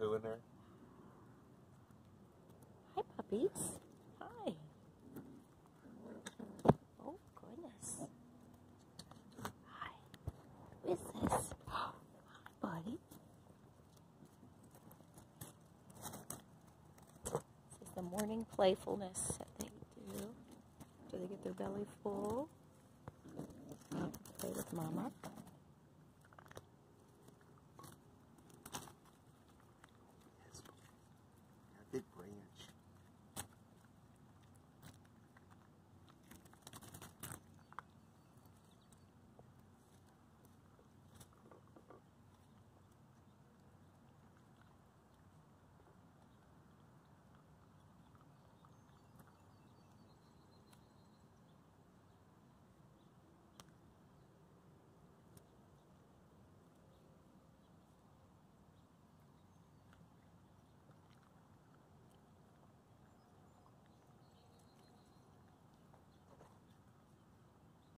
poo in her? Hi, puppies. Hi. Oh, goodness. Hi. Who is this? Hi, buddy. This is the morning playfulness that they do. Do they get their belly full? Play with Mama.